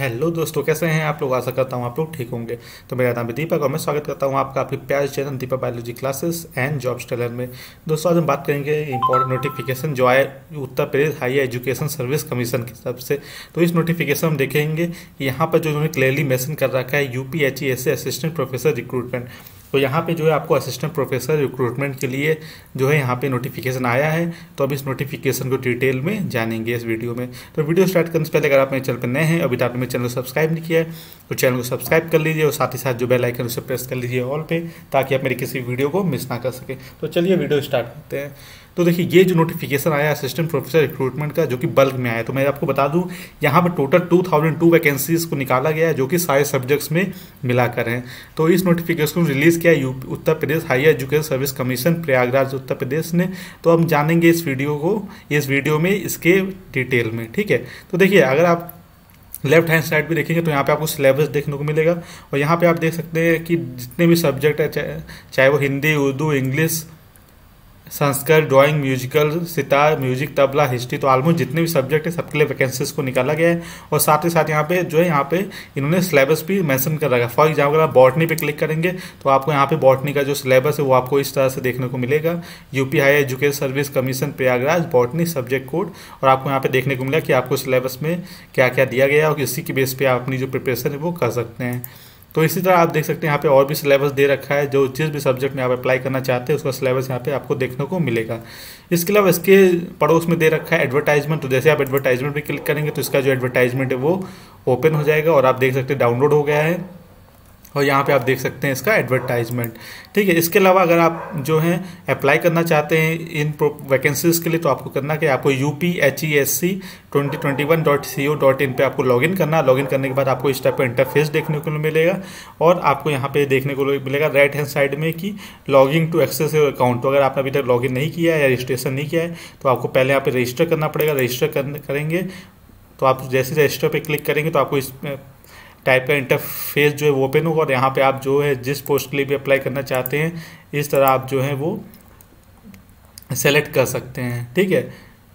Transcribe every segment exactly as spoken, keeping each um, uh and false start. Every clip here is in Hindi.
हेलो दोस्तों, कैसे हैं आप लोग। आशा करता हूँ आप लोग ठीक होंगे। तो मेरा नाम है दीपक और मैं स्वागत करता हूँ आपका आपके प्यारे channel Deepak biology classes and jobs tailor में। दोस्तों आज हम बात करेंगे इंपॉर्टेंट नोटिफिकेशन जो आए Uttar Pradesh higher education service commission की तरफ से। तो इस नोटिफिकेशन हम देखेंगे कि यहाँ पर जो उन्होंने क्लियरली मेंशन कर रखा है यूपी एच ई एस से असिस्टेंट प्रोफेसर रिक्रूटमेंट। तो यहाँ पे जो है आपको असिस्टेंट प्रोफेसर रिक्रूटमेंट के लिए जो है यहाँ पे नोटिफिकेशन आया है। तो अब इस नोटिफिकेशन को डिटेल में जानेंगे इस वीडियो में। तो वीडियो स्टार्ट करने से पहले अगर आप मेरे चैनल पर नए हैं, अभी तक आपने मेरे चैनल को सब्सक्राइब नहीं किया है तो चैनल को सब्सक्राइब कर लीजिए और साथ ही साथ जो बेल आइकन उसे प्रेस कर लीजिए ऑल पे, ताकि आप मेरी किसी वीडियो को मिस ना कर सके। तो चलिए वीडियो स्टार्ट करते हैं। तो देखिए ये जो नोटिफिकेशन आया असिस्टेंट प्रोफेसर रिक्रूटमेंट का, जो कि बल्क में आया, तो मैं आपको बता दूं यहाँ पर टोटल दो हज़ार दो वैकेंसीज को निकाला गया है, जो कि सारे सब्जेक्ट्स में मिलाकर हैं। तो इस नोटिफिकेशन को रिलीज़ किया UP Uttar Pradesh higher education service commission Prayagraj Uttar Pradesh ने। तो हम जानेंगे इस वीडियो को इस वीडियो में इसके डिटेल में, ठीक है। तो देखिए अगर आप लेफ्ट हैंड साइड भी देखेंगे तो यहाँ पे आपको सिलेबस देखने को मिलेगा और यहाँ पे आप देख सकते हैं कि जितने भी सब्जेक्ट है, चाहे, चाहे वो Hindi, Urdu, English, Sanskrit, drawing, musical, sitar, music, tabla, history, तो ऑलमोस्ट जितने भी सब्जेक्ट है सबके लिए वैकेंसीज को निकाला गया है। और साथ ही साथ यहाँ पे जो है यहाँ पे इन्होंने सिलेबस भी मेंशन कर रखा है। फॉर एग्जाम्पल आप बॉटनी पे क्लिक करेंगे तो आपको यहाँ पे बॉटनी का जो सिलेबस है वो आपको इस तरह से देखने को मिलेगा। UP higher education service commission Prayagraj botany subject code, और आपको यहाँ पे देखने को मिला कि आपको सिलेबस में क्या क्या दिया गया है और इसी की बेस पे आप अपनी जो प्रिपरेशन है वो कर सकते हैं। तो इसी तरह आप देख सकते हैं यहाँ पे और भी सिलेबस दे रखा है, जो जिस भी सब्जेक्ट में आप अप्लाई करना चाहते हैं उसका सिलेबस यहाँ पे आपको देखने को मिलेगा। इसके अलावा इसके पड़ोस में दे रखा है एडवर्टाइजमेंट। तो जैसे आप एडवर्टाइजमेंट पे क्लिक करेंगे तो इसका जो एडवर्टाइजमेंट है वो ओपन हो जाएगा और आप देख सकते हैं डाउनलोड हो गया है और यहाँ पे आप देख सकते हैं इसका एडवर्टाइजमेंट, ठीक है। इसके अलावा अगर आप जो है अप्लाई करना चाहते हैं इन वैकेंसीज के लिए तो आपको करना क्या है, आपको U P H E S C twenty twenty one dot C O dot in पर आपको लॉगिन करना है। लॉगिन करने के बाद आपको इस टाइप का इंटरफेस देखने को मिलेगा और आपको यहाँ पे देखने को मिलेगा राइट हैंड साइड में कि logging to access your account. तो अगर आपने अभी तक लॉगिन नहीं किया है या रजिस्ट्रेशन नहीं किया है तो आपको पहले यहाँ पे रजिस्टर करना पड़ेगा। रजिस्टर करेंगे तो आप जैसे रजिस्टर पर क्लिक करेंगे तो आपको इस टाइप का इंटरफेस जो है वो ओपन होगा और यहाँ पे आप जो है जिस पोस्ट के लिए भी अप्लाई करना चाहते हैं इस तरह आप जो है वो सेलेक्ट कर सकते हैं, ठीक है।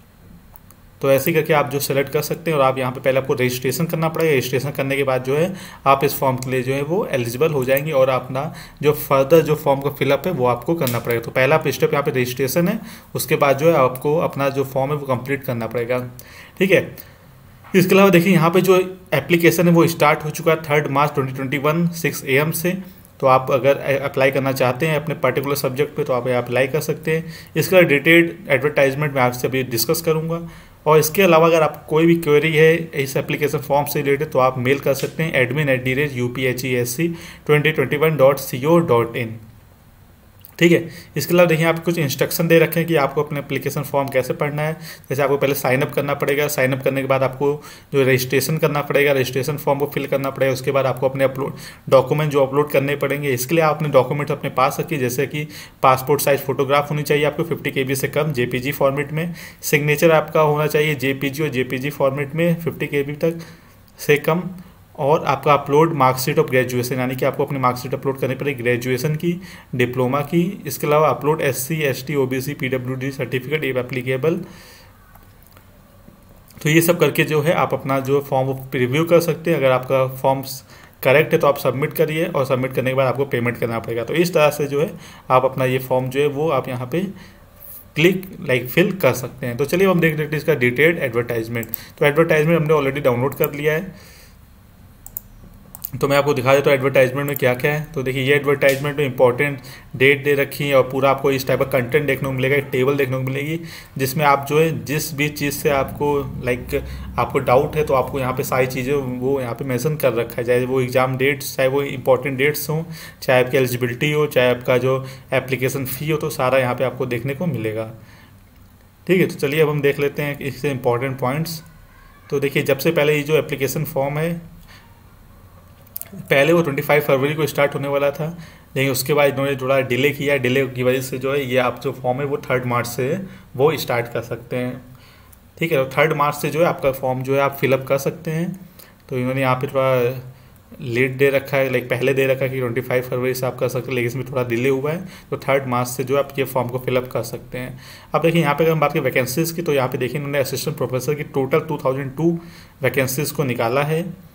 तो ऐसे करके आप जो सेलेक्ट कर सकते हैं और आप यहाँ पे पहले आपको रजिस्ट्रेशन करना पड़ेगा। रजिस्ट्रेशन करने के बाद जो है आप इस फॉर्म के लिए जो है वो एलिजिबल हो जाएंगे और अपना जो फर्दर जो फॉर्म का फिलअप है वो आपको करना पड़ेगा। तो पहला स्टेप यहाँ पे रजिस्ट्रेशन है, उसके बाद जो है आपको अपना जो फॉर्म है वो कंप्लीट करना पड़ेगा, ठीक है। इसके अलावा देखिए यहाँ पे जो एप्लीकेशन है वो स्टार्ट हो चुका है third March twenty twenty one six A M से। तो आप अगर अप्लाई करना चाहते हैं अपने पर्टिकुलर सब्जेक्ट पे तो आप अप्लाई कर सकते हैं। इसका डिटेल्ड एडवर्टाइजमेंट मैं आपसे अभी डिस्कस करूँगा। और इसके अलावा अगर आपको कोई भी क्वेरी है इस एप्लीकेशन फॉर्म से रिलेटेड तो आप मेल कर सकते हैं admin at the rate U P H E S C twenty twenty one dot C O dot in, ठीक है। इसके अलावा देखिए आप कुछ इंस्ट्रक्शन दे रखे हैं कि आपको अपने एप्लीकेशन फॉर्म कैसे पढ़ना है। जैसे आपको पहले साइन अप करना पड़ेगा, साइन अप करने के बाद आपको जो रजिस्ट्रेशन करना पड़ेगा, रजिस्ट्रेशन फॉर्म को फिल करना पड़ेगा। उसके बाद आपको अपने अपलोड डॉक्यूमेंट जो अपलोड करने पड़ेंगे। इसके लिए आप अपने डॉक्यूमेंट अपने पास रखिए, जैसे कि पासपोर्ट साइज फोटोग्राफ होनी चाहिए आपको फिफ्टी के बी से कम जेपीजी फॉर्मेट में। सिग्नेचर आपका होना चाहिए जेपीजी और जेपीजी फॉर्मेट में फिफ्टी के बी तक से कम। और आपका अपलोड मार्कशीट ऑफ ग्रेजुएशन, यानी कि आपको अपनी मार्कशीट अपलोड करनी पड़ेगी ग्रेजुएशन की, डिप्लोमा की। इसके अलावा upload S C S T O B C P W D certificate if applicable. तो ये सब करके जो है आप अपना जो फॉर्म रिव्यू कर सकते हैं। अगर आपका फॉर्म करेक्ट है तो आप सबमिट करिए और सबमिट करने के बाद आपको पेमेंट करना पड़ेगा। तो इस तरह से जो है आप अपना ये फॉर्म जो है वो आप यहाँ पे क्लिक लाइक फिल कर सकते हैं। तो चलिए हम देख लेते हैं इसका डिटेल्ड एडवर्टाइजमेंट। तो एडवर्टाइजमेंट हमने ऑलरेडी डाउनलोड कर लिया है, तो मैं आपको दिखा देता हूँ एडवर्टाइजमेंट में क्या क्या है। तो देखिए ये एडवर्टाइजमेंट में इंपॉर्टेंट डेट दे रखी है और पूरा आपको इस टाइप का कंटेंट देखने को मिलेगा, एक टेबल देखने को मिलेगी जिसमें आप जो है जिस भी चीज़ से आपको लाइक आपको डाउट है तो आपको यहाँ पे सारी चीज़ें वो यहाँ पे मेंशन कर रखा है, चाहे वो एग्जाम डेट्स, चाहे वो इंपॉर्टेंट डेट्स हों, चाहे आपकी एलिजिबिलिटी हो, चाहे आपका जो एप्लीकेशन फ़ी हो, तो सारा यहाँ पर आपको देखने को मिलेगा, ठीक है। तो चलिए अब हम देख लेते हैं इससे इंपॉर्टेंट पॉइंट्स। तो देखिए जब से पहले ये जो एप्लीकेशन फॉर्म है पहले वो पच्चीस फरवरी को स्टार्ट होने वाला था, लेकिन उसके बाद इन्होंने थोड़ा डिले किया। डिले की वजह से जो है ये आप जो फॉर्म है वो थर्ड मार्च से वो स्टार्ट कर सकते हैं, ठीक है। तो थर्ड मार्च से जो है आपका फॉर्म जो है आप फिलअप कर सकते हैं। तो इन्होंने यहाँ पे थोड़ा लेट दे रखा है, लाइक पहले दे रखा है कि पच्चीस फरवरी से आप कर सकते हैं, लेकिन इसमें थोड़ा डिले हुआ है। तो थर्ड मार्च से जो आप ये फॉर्म को फिलअप कर सकते हैं। अब देखिए यहाँ पे अगर हम बात करें वैकेंसीज़ की तो यहाँ पे देखिए इन्होंने असिस्टेंट प्रोफेसर की total two thousand two vacancies को निकाला है,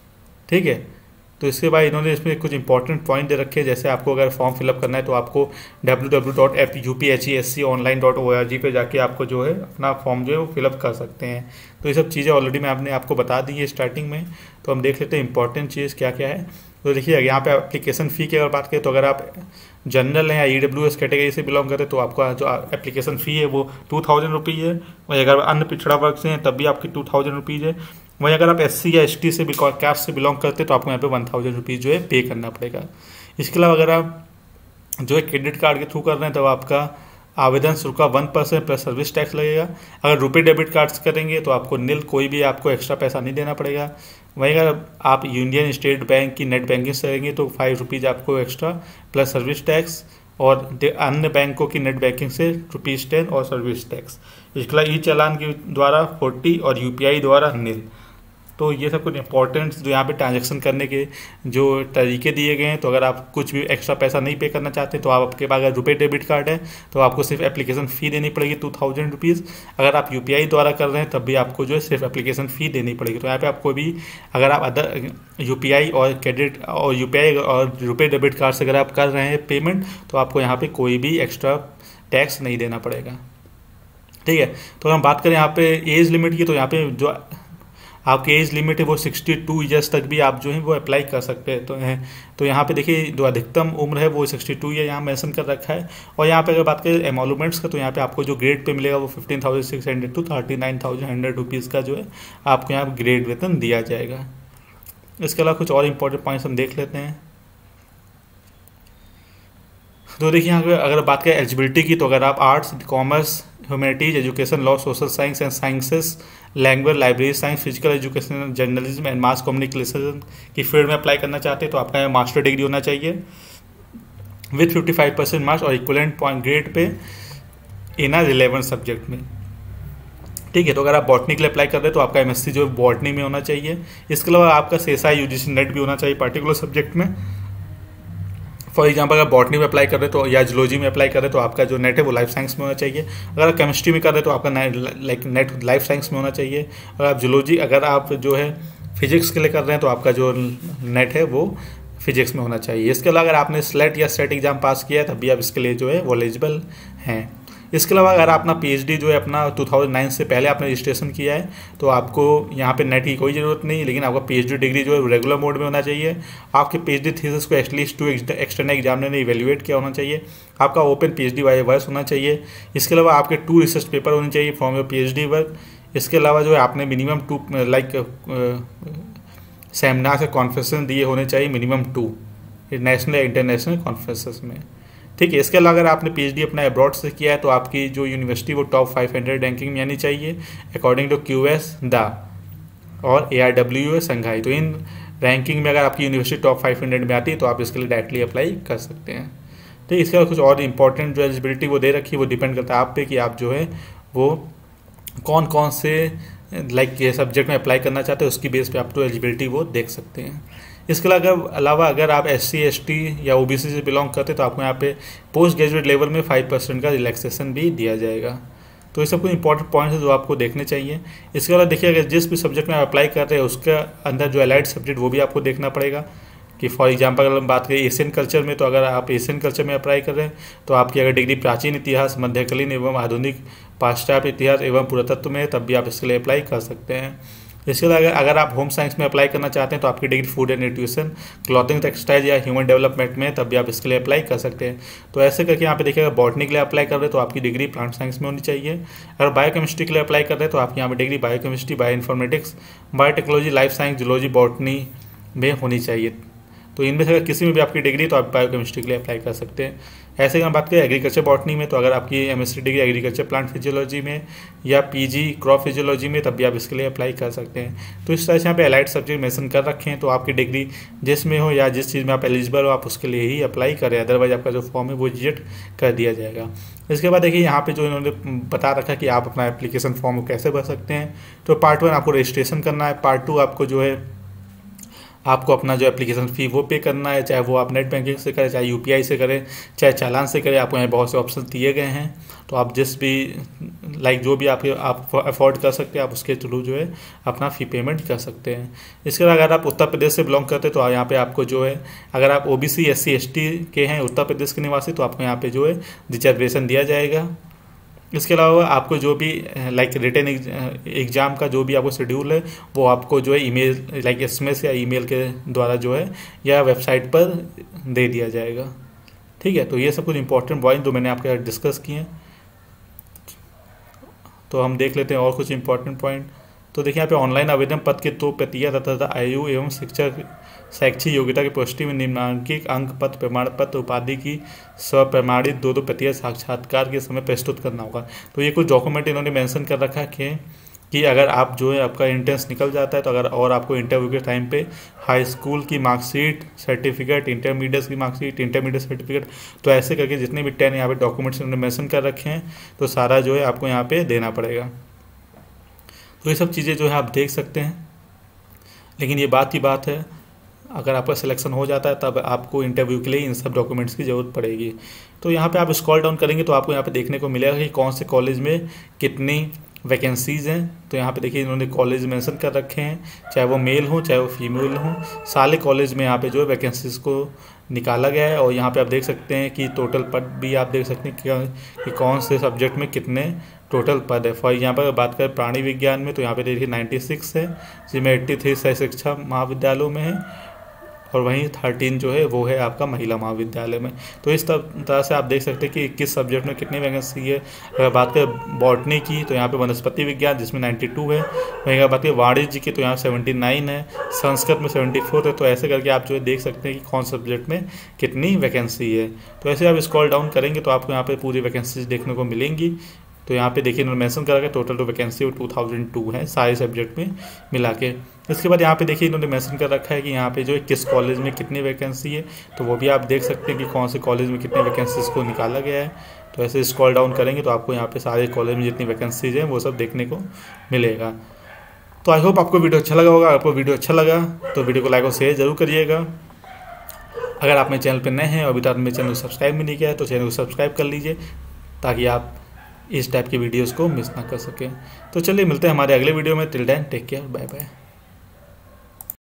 ठीक है। तो इसके बाद इन्होंने इसमें कुछ इंपॉर्टेंट पॉइंट दे रखे हैं, जैसे आपको अगर फॉर्म फिलअप करना है तो आपको W W W dot F U P H E S C online dot O R G पे जाके आपको जो है अपना फॉर्म जो है वो फिलअप कर सकते हैं। तो ये सब चीज़ें ऑलरेडी मैं आपने आपको बता दी है स्टार्टिंग में। तो हम देख लेते हैं इंपॉर्टेंट चीज़ क्या क्या है। तो देखिए यहाँ पे एप्लीकेशन फ़ी की अगर बात करें तो अगर आप जनरल हैं या ई डब्ल्यू एस कैटेगरी से बिलोंग करें तो आपका जो एप्लीकेशन फ़ी है वो टू थाउजेंड रुपीज़ है। वही अगर अन्य पिछड़ा वर्ग से हैं तब भी आपकी टू थाउजेंड रुपीज़ है। वहीं अगर आप एस सी या एस टी से भी कास्ट से बिलोंग करते हैं तो आपको यहाँ पे वन थाउजेंड रुपीज़ जो है पे करना पड़ेगा। इसके अलावा अगर आप जो है क्रेडिट कार्ड के थ्रू कर रहे हैं तो आपका आवेदन शुल्क का one percent plus service tax लगेगा। अगर रुपये डेबिट कार्ड से करेंगे तो आपको निल कोई भी आपको एक्स्ट्रा पैसा नहीं देना पड़ेगा। वहीं अगर आप यूनियन स्टेट बैंक की नेट बैंकिंग से करेंगे तो फाइव रुपीज़ आपको एक्स्ट्रा प्लस सर्विस टैक्स, और अन्य बैंकों की नेट बैंकिंग से रुपीज़ टेन और सर्विस टैक्स। इसके अलावा ई चालान के द्वारा फोर्टी और यू पी आई द्वारा नील। तो ये सब कुछ इंपॉर्टेंट जो यहाँ पे ट्रांजैक्शन करने के जो तरीके दिए गए हैं। तो अगर आप कुछ भी एक्स्ट्रा पैसा नहीं पे करना चाहते तो आप आपके पास अगर रुपये डेबिट कार्ड है तो आपको सिर्फ एप्लीकेशन फ़ी देनी पड़ेगी टू थाउजेंड रुपीज़। अगर आप यूपीआई द्वारा कर रहे हैं तब भी आपको जो है सिर्फ एप्लीकेशन फ़ी देनी पड़ेगी। तो यहाँ पे आपको भी अगर आप अदर यूपीआई और क्रेडिट और यूपीआई और रुपये डेबिट कार्ड से अगर आप कर रहे हैं पेमेंट तो आपको यहाँ पर कोई भी एक्स्ट्रा टैक्स नहीं देना पड़ेगा। ठीक है। तो हम बात करें यहाँ पे एज लिमिट की, तो यहाँ पे जो आपकी एज लिमिट है वो सिक्सटी टू ईयर्स तक भी आप जो है वो अप्लाई कर सकते हैं। तो हैं तो यहाँ पे देखिए जो अधिकतम उम्र है वो सिक्सटी टू ईयर यहाँ मेंशन कर रखा है। और यहाँ पे अगर बात करें एमोलूमेंट्स का तो यहाँ पे आपको जो ग्रेड पे मिलेगा वो fifteen thousand six hundred to thirty nine thousand hundred rupees का जो है आपको यहाँ ग्रेड वेतन दिया जाएगा। इसके अलावा कुछ और इंपॉर्टेंट पॉइंट्स हम देख लेते हैं। तो देखिए यहाँ पे अगर बात करें एलिजिबिलिटी की तो अगर आप arts, commerce, humanities, education, law, social science and sciences, language, library science, physical education, journalism and mass communication की फील्ड में अप्लाई करना चाहते हैं तो आपका मास्टर डिग्री होना चाहिए with fifty five percent marks और equivalent point grade pay in a relevant subject में। ठीक है। तो अगर आप बॉटनी के लिए अप्लाई कर रहे हैं तो आपका एमएससी जो है बॉटनी में होना चाहिए। इसके अलावा आपका सेसा यूजीसी नेट भी होना चाहिए पर्टिकुलर सब्जेक्ट में। फॉर एग्जाम्पल अगर बॉटनी में अप्लाई कर रहे हैं तो या जूलॉजी में अप्लाई कर रहे हैं तो आपका जो नेट है वो लाइफ साइंस में होना चाहिए। अगर आप केमिस्ट्री में कर रहे हैं तो आपका लाइक नेट लाइफ साइंस में होना चाहिए। अगर आप जूलॉजी अगर आप जो है फिजिक्स के लिए कर रहे हैं तो आपका जो नेट है वो फिजिक्स में होना चाहिए। इसके अलावा अगर आपने स्लेट या सेट एग्जाम पास किया है तब भी आप इसके लिए जो है वो एलिजिबल हैं। इसके अलावा अगर अपना पीएचडी जो है अपना टू थाउजेंड नाइन से पहले आपने रजिस्ट्रेशन किया है तो आपको यहाँ पे नेट की कोई ज़रूरत नहीं, लेकिन आपका पीएचडी डिग्री जो है रेगुलर मोड में होना चाहिए। आपके पीएचडी थीसिस को एटलीस्ट टू एक्सटर्नल एग्जामिनर ने इवेल्युएट किया होना चाहिए। आपका ओपन पीएचडी वाई वर्स होना चाहिए। इसके अलावा आपके टू रिसर्च पेपर होने चाहिए फ्रॉम योर पीएचडी वर्क। इसके अलावा जो है आपने मिनिमम टू लाइक सेमिनार से कॉन्फ्रेंसेस दिए होने चाहिए, मिनिमम टू नेशनल या इंटरनेशनल कॉन्फ्रेंसेस में। ठीक है। इसके अलावा अगर आपने पीएचडी अपना अब्रॉड से किया है तो आपकी जो यूनिवर्सिटी वो टॉप फाइव हंड्रेड रैंकिंग में आनी चाहिए अकॉर्डिंग टू क्यूएस दा और एआरडब्ल्यू संघाई। तो इन रैंकिंग में अगर आपकी यूनिवर्सिटी टॉप फाइव हंड्रेड में आती है तो आप इसके लिए डायरेक्टली अप्लाई कर सकते हैं। ठीक है। इसके अलावा कुछ और इंपॉर्टेंट जो एलिजिबिलिटी वो दे रखी है वो डिपेंड करता है आप पे कि आप जो है वो कौन कौन से लाइक ये सब्जेक्ट में अप्लाई करना चाहते हैं, उसकी बेस पे आप तो एलिजिबिलिटी वो देख सकते हैं। इसके अलावा अगर आप एस सी एस टी या ओ बी सी से बिलोंग करते हैं तो आपको यहाँ पे पोस्ट ग्रेजुएट लेवल में फाइव परसेंट का रिलैक्सेशन भी दिया जाएगा। तो ये सब कुछ इंपॉर्टेंट पॉइंट्स है जो आपको देखने चाहिए। इसके अलावा देखिए अगर जिस भी सब्जेक्ट में आप अप्लाई कर रहे हैं उसके अंदर जो अलाइड सब्जेक्ट वो भी आपको देखना पड़ेगा कि फॉर एग्जांपल अगर हम बात करें एशियन कल्चर में तो अगर आप एशियन कल्चर में अप्लाई कर रहे हैं तो आपकी अगर डिग्री प्राचीन इतिहास, मध्यकालीन एवं आधुनिक पाश्चात्य इतिहास एवं पुरातत्व में है तब भी आप इसके लिए अप्लाई कर सकते हैं। इसके अलावा अगर आप होम साइंस में अप्लाई करना चाहते हैं तो आपकी degree food and nutrition, clothing, textile या ह्यूमन डेवलपमेंट में तब भी आप इसके लिए अप्लाई कर सकते हैं। तो ऐसे करके यहाँ पे देखिए अगर बॉटनी के लिए अप्लाई कर रहे हैं तो आपकी डिग्री प्लांट साइंस में होनी चाहिए। अगर बायोकेमिस्ट्री के लिए अप्लाई कर रहे हैं तो आपकी यहाँ पे degree biochemistry, bio informatics, biotechnology, life science, zoology, botany में होनी चाहिए। तो इनमें से अगर किसी में भी आपकी डिग्री तो आप बायोकेमिस्ट्री के लिए अप्लाई कर सकते हैं। ऐसे अगर हम बात करें एग्रीकल्चर बॉटनी में तो अगर आपकी MSc degree agriculture plant physiology में या पीजी क्रॉप फिजियोलॉजी में तब भी आप इसके लिए अप्लाई कर सकते हैं। तो इस तरह से यहाँ पे अलाइड सब्जेक्ट मेंशन कर रखे हैं। तो आपकी डिग्री जिसमें हो या जिस चीज़ में आप एलिजिबल हो आप उसके लिए ही अप्लाई करें, अदरवाइज आपका जो फॉर्म है वो रिजेक्ट कर दिया जाएगा। इसके बाद देखिए यहाँ पे जो इन्होंने बता रखा कि आप अपना एप्लीकेशन फॉर्म कैसे भर सकते हैं। तो पार्ट वन आपको रजिस्ट्रेशन करना है, पार्ट टू आपको जो है आपको अपना जो एप्लीकेशन फ़ी वो पे करना है, चाहे वो आप नेट बैंकिंग से करें, चाहे यूपीआई से करें, चाहे चालान से करें। आपको यहाँ बहुत से ऑप्शन दिए गए हैं, तो आप जिस भी लाइक जो भी आप आप अफोर्ड कर सकते हैं आप उसके थ्रू जो है अपना फ़ी पेमेंट कर सकते हैं। इसके अलावा अगर आप उत्तर प्रदेश से बिलोंग करते हैं तो यहाँ पे आपको जो है, अगर आप ओबीसी एससी एसटी के हैं उत्तर प्रदेश के निवासी, तो आपको यहाँ पे जो है रिजर्वेशन दिया जाएगा। इसके अलावा आपको जो भी लाइक रिटन एग्ज़ाम का जो भी आपको शेड्यूल है वो आपको जो है ईमेल लाइक एसएमएस या ईमेल के द्वारा जो है या वेबसाइट पर दे दिया जाएगा। ठीक है, तो ये सब कुछ इंपॉर्टेंट पॉइंट जो मैंने आपके साथ डिस्कस किए हैं। तो हम देख लेते हैं और कुछ इंपॉर्टेंट पॉइंट। तो देखिए यहाँ पे ऑनलाइन आवेदन पत्र की दो प्रतियां तथा आयु एवं शिक्षक शैक्षिक योग्यता की पुष्टि में निम्नांकित अंक पत्र प्रमाण पत्र उपाधि की स्वप्रमाणित दो दो प्रतियां साक्षात्कार के समय प्रस्तुत करना होगा। तो ये कुछ डॉक्यूमेंट इन्होंने मेंशन कर रखा है कि अगर आप जो है आपका एंट्रेंस निकल जाता है तो अगर और आपको इंटरव्यू के टाइम पे हाई स्कूल की मार्कशीट सर्टिफिकेट, इंटरमीडिएट की मार्कशीट, इंटरमीडिएट सर्टिफिकेट, तो ऐसे करके जितने भी टेन यहाँ पे डॉक्यूमेंट्स इन्होंने मेंशन कर रखे हैं तो सारा जो है आपको यहाँ पे देना पड़ेगा। तो ये सब चीज़ें जो है आप देख सकते हैं। लेकिन ये बात ही बात है, अगर आपका सिलेक्शन हो जाता है तब आपको इंटरव्यू के लिए इन सब डॉक्यूमेंट्स की ज़रूरत पड़ेगी। तो यहाँ पे आप स्क्रॉल डाउन करेंगे तो आपको यहाँ पे देखने को मिलेगा कि कौन से कॉलेज में कितनी वैकेंसीज़ हैं। तो यहाँ पे देखिए इन्होंने कॉलेज मेंशन कर रखे हैं, चाहे वो मेल हो चाहे वो फीमेल हो, सारे कॉलेज में यहाँ पे जो है वैकेंसीज़ को निकाला गया है। और यहाँ पे आप देख सकते हैं कि टोटल पद भी आप देख सकते हैं कि, कि कौन से सब्जेक्ट में कितने टोटल पद है। फॉर यहाँ पर बात करें प्राणी विज्ञान में तो यहाँ पे देखिए नाइन्टी सिक्स है, जिसमें एट्टी थ्री सह शिक्षा महाविद्यालयों में है और वहीं थर्टीन जो है वो है आपका महिला महाविद्यालय में। तो इस तरह से आप देख सकते हैं कि किस सब्जेक्ट में कितनी वैकेंसी है। अगर बात करें बॉटनी की तो यहाँ पे वनस्पति विज्ञान जिसमें नाइन्टी टू है, वहीं अगर बात करें वाणिज्य की तो यहाँ सेवेंटी नाइन है, संस्कृत में सेवेंटी फोर है। तो ऐसे करके आप जो है देख सकते हैं कि कौन सब्जेक्ट में कितनी वैकेंसी है। तो ऐसे आप स्क्रॉल डाउन करेंगे तो आपको यहाँ पर पूरी वैकेंसीज देखने को मिलेंगी। तो यहाँ पे देखिए इन्होंने मेंशन करा है total two vacancy two thousand two है सारे सब्जेक्ट में मिला के। इसके बाद यहाँ पे देखिए इन्होंने मेंशन कर रखा है कि यहाँ पे जो है किस कॉलेज में कितनी वैकेंसी है, तो वो भी आप देख सकते हैं कि कौन से कॉलेज में कितनी वैकेंसीज को निकाला गया है। तो ऐसे स्क्रॉल डाउन करेंगे तो आपको यहाँ पे सारे कॉलेज में जितनी वैकेंसीज हैं वो सब देखने को मिलेगा। तो आई होप आपको वीडियो अच्छा लगा होगा। आपको वीडियो अच्छा लगा तो वीडियो को लाइक और शेयर जरूर करिएगा। अगर आप मेरे चैनल पर नए हैं और अभी तक मेरे चैनल को सब्सक्राइब भी नहीं किया है तो चैनल को सब्सक्राइब कर लीजिए ताकि आप इस टाइप की वीडियोस को मिस ना कर सकें। तो चलिए मिलते हैं हमारे अगले वीडियो में। Till then take care, bye bye.